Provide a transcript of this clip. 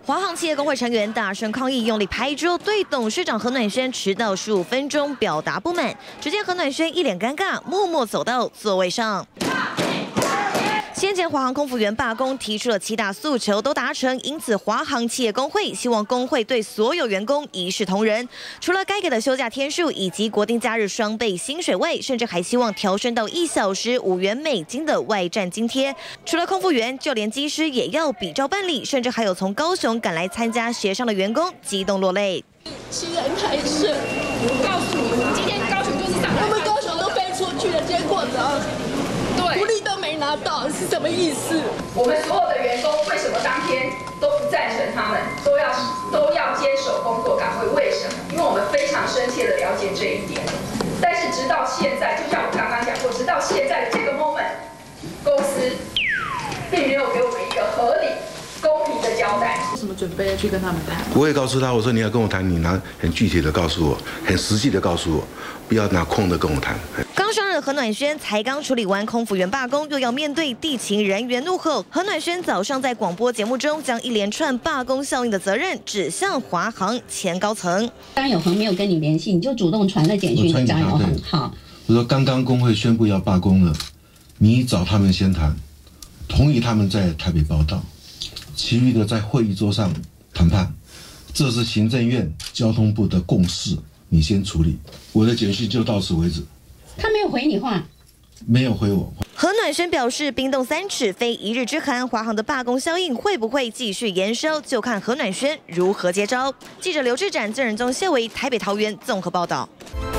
华航企业工会成员大声抗议，用力拍桌，对董事长何暖轩迟到15分钟表达不满。只见何暖轩一脸尴尬，默默走到座位上。 先前华航空服员罢工提出了7大诉求都达成，因此华航企业工会希望工会对所有员工一视同仁，除了该给的休假天数以及国定假日双倍薪水外，甚至还希望调升到1小时5元美金的外站津贴。除了空服员，就连机师也要比照办理，甚至还有从高雄赶来参加协商的员工激动落泪。 其人太甚，我告诉你，今天高雄就是上海，我们高雄都飞出去了，结果呢？ 福利都没拿到是什么意思？ 我们所有的员工为什么当天都不赞成他们都要坚守工作岗位？为什么？因为我们非常深切的了解这一点。但是直到现在，就像我刚刚讲过，直到现在的这个 moment， 公司并没有给我们一个合理、公平的交代。 有什么准备去跟他们谈？ 我也告诉他，我说你要跟我谈，你拿很具体的告诉我，很实际的告诉我，不要拿空的跟我谈。 刚上任的何暖轩才刚处理完空服员罢工，又要面对地勤人员怒吼。何暖轩早上在广播节目中将一连串罢工效应的责任指向华航前高层。 张友恒没有跟你联系，你就主动传了简讯给张友恒。好， 我说刚刚工会宣布要罢工了，你找他们先谈，同意他们在台北报到，其余的在会议桌上谈判。这是行政院交通部的共识，你先处理。我的简讯就到此为止。 他没有回你话， 没有回我。 何暖轩表示，冰冻3尺非一日之寒，华航的罢工效应会不会继续延烧，就看何暖轩如何接招。记者刘志展、郑仁宗、谢维台北桃园综合报道。